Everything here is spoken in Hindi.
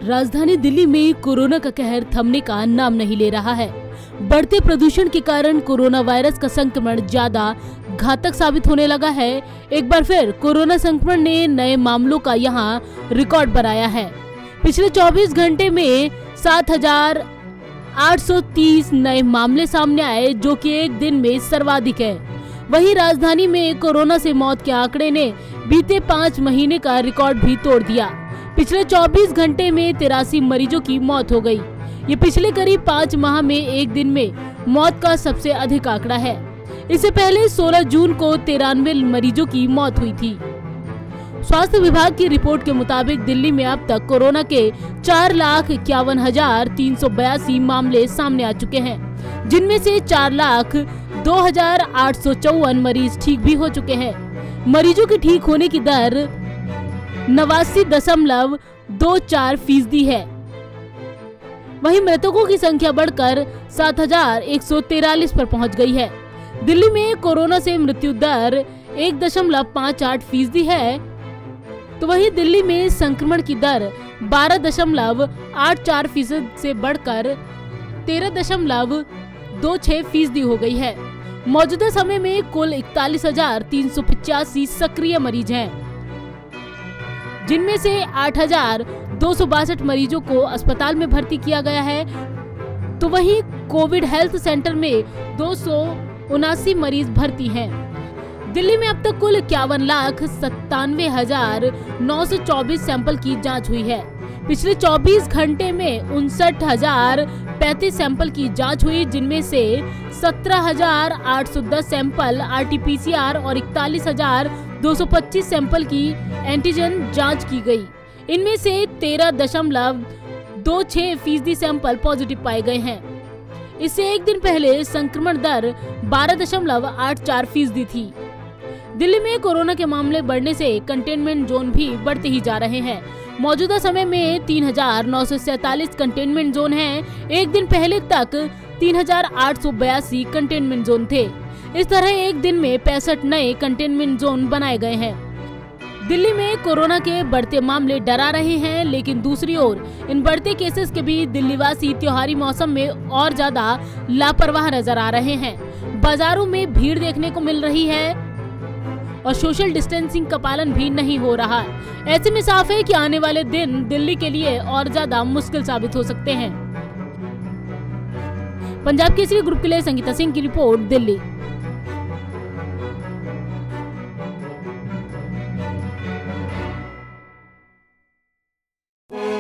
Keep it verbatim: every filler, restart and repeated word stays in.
राजधानी दिल्ली में कोरोना का कहर थमने का नाम नहीं ले रहा है। बढ़ते प्रदूषण के कारण कोरोना वायरस का संक्रमण ज्यादा घातक साबित होने लगा है। एक बार फिर कोरोना संक्रमण ने नए मामलों का यहां रिकॉर्ड बनाया है। पिछले चौबीस घंटे में सात हजार आठ सौ तीस नए मामले सामने आए, जो कि एक दिन में सर्वाधिक है। वहीं राजधानी में कोरोना से मौत के आंकड़े ने बीते पाँच महीने का रिकॉर्ड भी तोड़ दिया। पिछले चौबीस घंटे में तिरासी मरीजों की मौत हो गई। ये पिछले करीब पाँच माह में एक दिन में मौत का सबसे अधिक आंकड़ा है। इससे पहले सोलह जून को तिरानवे मरीजों की मौत हुई थी। स्वास्थ्य विभाग की रिपोर्ट के मुताबिक दिल्ली में अब तक कोरोना के चार लाख इक्यावन हजार तीन सौ बयासी मामले सामने आ चुके हैं, जिनमें से चार लाख दो हजार आठ सौ चौवन मरीज ठीक भी हो चुके हैं। मरीजों के ठीक होने की दर नवासी दशमलव दो चार फीसदी है। वहीं मृतकों की संख्या बढ़कर सात हजार एक सौ तिरालीस पर पहुंच गई है। दिल्ली में कोरोना से मृत्यु दर एक दशमलव पाँच आठ फीसदी है, तो वहीं दिल्ली में संक्रमण की दर बारह दशमलव आठ चार फीसद से बढ़कर तेरह दशमलव दो छह फीसदी हो गई है। मौजूदा समय में कुल इकतालीस हजार तीन सौ पचासी सक्रिय मरीज हैं, जिनमें से आठ हजार दो सौ बासठ मरीजों को अस्पताल में भर्ती किया गया है, तो वहीं कोविड हेल्थ सेंटर में दो सौ उनासी मरीज भर्ती हैं। दिल्ली में अब तक कुल इक्यावन लाख सत्तानवे हजार नौ सौ चौबीस सैंपल की जांच हुई है। पिछले चौबीस घंटे में उनसठ हजार पैंतीस सैंपल की जांच हुई, जिनमें से सत्रह हजार आठ सौ दस sample R T P C R और इकतालीस हजार दो सौ पच्चीस सैंपल की एंटीजन जांच की गई। इनमें से तेरह दशमलव दो छह फीसदी सैंपल पॉजिटिव पाए गए हैं। इससे एक दिन पहले संक्रमण दर बारह दशमलव आठ चार फीसदी थी। दिल्ली में कोरोना के मामले बढ़ने से कंटेनमेंट जोन भी बढ़ते ही जा रहे हैं। मौजूदा समय में तीन हजार नौ सौ सैतालीस कंटेनमेंट जोन हैं। एक दिन पहले तक तीन हजार आठ सौ बयासी कंटेनमेंट जोन थे। इस तरह एक दिन में पैंसठ नए कंटेनमेंट जोन बनाए गए हैं। दिल्ली में कोरोना के बढ़ते मामले डरा रहे हैं, लेकिन दूसरी ओर इन बढ़ते केसेस के बीच दिल्लीवासी त्योहारी मौसम में और ज्यादा लापरवाह नजर आ रहे हैं। बाजारों में भीड़ देखने को मिल रही है और सोशल डिस्टेंसिंग का पालन भी नहीं हो रहा। ऐसे में साफ है कि आने वाले दिन दिल्ली के लिए और ज्यादा मुश्किल साबित हो सकते हैं। पंजाब केसरी ग्रुप के लिए संगीता सिंह की रिपोर्ट, दिल्ली। you